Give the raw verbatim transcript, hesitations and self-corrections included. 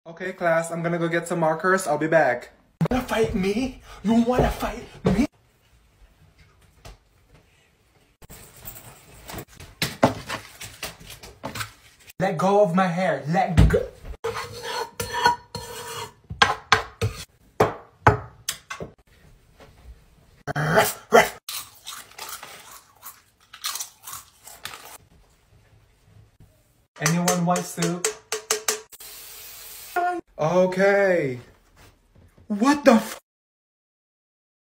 Okay, class, I'm gonna go get some markers. I'll be back. You wanna fight me? You wanna fight me? Let go of my hair. Let go. Anyone want soup? Okay. What the f-